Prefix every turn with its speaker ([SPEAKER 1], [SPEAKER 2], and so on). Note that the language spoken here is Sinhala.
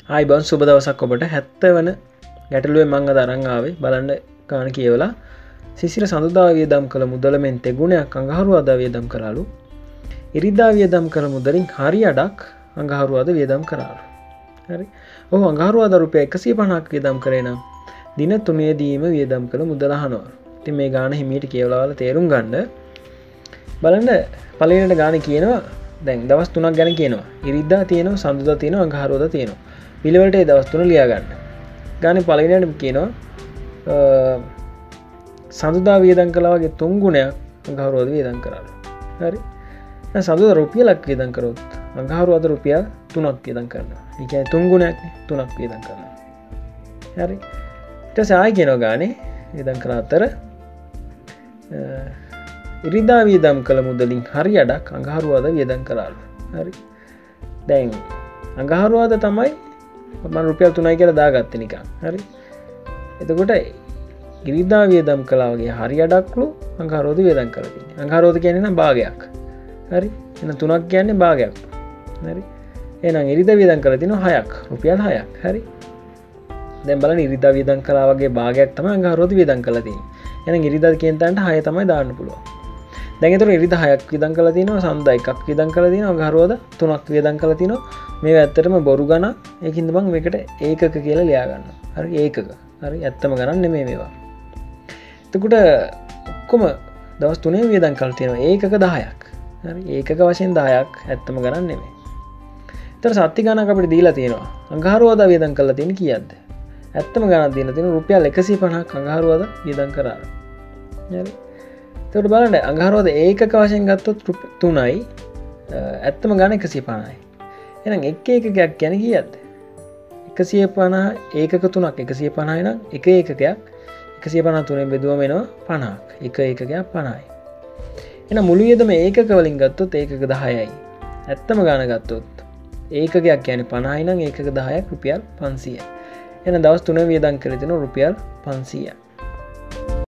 [SPEAKER 1] ආයිබෝන් සුබ දවසක් ඔබට 70 වන ගැටලුවේ මං අද අරන් ආවේ බලන්න කාණ කියවලා සිසිර සඳුදා වියදම් කළ මුදල මෙන් තෙගුණයක් අඟහරුවාදා වියදම් කරාලු ඉරිදා වියදම් කළ මුදලින් හරි අඩක් අඟහරුවාදා වියදම් කරාලු හරි ඔහු අඟහරුවාදා රුපියල් 150ක් වියදම් කරේ නම් දින 3 දීම වියදම් කළ මුදල අහනවා ඉතින් මේ ගාණ හිමීට කියවලා තේරුම් ගන්න බලන්න පළවෙනිට ගාණ කියනවා දැන් දවස් 3ක් ගැන කියනවා ඉරිදා තියෙනවා සඳුදා තියෙනවා අඟහරුවාදා තියෙනවා පිළිවෙලට ඒ දවස් 3 ලියා ගන්න. ගානේ පළවෙනියට කියනවා සඳුදා වියදම් කළා වගේ 3 ගුණයක් අඟහරුවාදා වියදම් කරාලු. හරි. දැන් සඳුදා රුපියලක් වියදම් කරොත් අඟහරුවාදා රුපියල් 3ක් වියදම් කරනවා. ඒ කියන්නේ 3 ගුණයක් නේ 3ක් වියදම් කරනවා. හරි. ඊට පස්සේ ආයි කියනවා ගානේ වියදම් කළ අතර ඉරිදා වියදම් කළ මුදලින් හරි අඩක් අඟහරුවාදා වියදම් කරාලු. හරි. දැන් අඟහරුවාදා තමයි මම රුපියල් 3යි කියලා දාගත්තේ නිකන්. හරි. එතකොට ඉරිදා වියදම් කළා වගේ හරි අඩක්ලු අඟහරුවාදා වියදම් කරලා තියෙනවා. අඟහරුවාදා කියන්නේ නම් භාගයක්. හරි. එහෙනම් 3ක් කියන්නේ භාගයක්. හරි. එහෙනම් ඉරිදා වියදම් කරලා තියෙනවා 6ක්. රුපියල් 6ක්. හරි. දැන් බලන්න ඉරිදා වියදම් කළා වගේ භාගයක් තමයි අඟහරුවාදා වියදම් කරලා තියෙන්නේ. එහෙනම් ඉරිදා කියන තැනට 6 තමයි දාන්න පුළුවන්. දැන් ඒතර ඉරිදා 6ක් වියදම් කරලා තියෙනවා සඳුදා 1ක් වියදම් කරලා තියෙනවා අඟහරුවාදා 3ක් වියදම් කරලා තියෙනවා මේවා ඇත්තටම බොරු ගණන් ඒකින්ද මම මේකට ඒකක කියලා ලියා ගන්නවා හරි ඒකක හරි ඇත්තම ගණන් නෙමෙයි මේවා එතකොට ඔක්කොම දවස් 3 වියදම් කරලා තියෙනවා ඒකක 10ක් හරි ඒකක වශයෙන් 10ක් ඇත්තම ගණන් නෙමෙයි ඒතර සත්‍ය ගණනක් අපිට දීලා තියෙනවා අඟහරුවාදා වියදම් කරලා තියෙන කීයක්ද ඇත්තම ගණන් දීලා තියෙනවා රුපියල් 150ක් අඟහරුවාදා වියදම් කරා හරි එතකොට බලන්න අඟහරුවාදා ඒකක වශයෙන් ගත්තොත් 3යි ඇත්තම ගණන 150යි එහෙනම් එක ඒකකයක් කියන්නේ කීයක්ද 150 ඒකක 3ක් 150යි නම් එක ඒකකයක් 153 බෙදුවම එනවා 50ක් එක ඒකකයක් 50යි එහෙනම් මුළු වියදම ඒකක වලින් ගත්තොත් ඒකක 10යි ඇත්තම ගණන ගත්තොත් ඒකකයක් කියන්නේ 50යි නම් ඒකක 10ක් රුපියල් 500යි එහෙනම් දවස් 3 වියදම් කරලා තියෙනවා රුපියල් 500ක්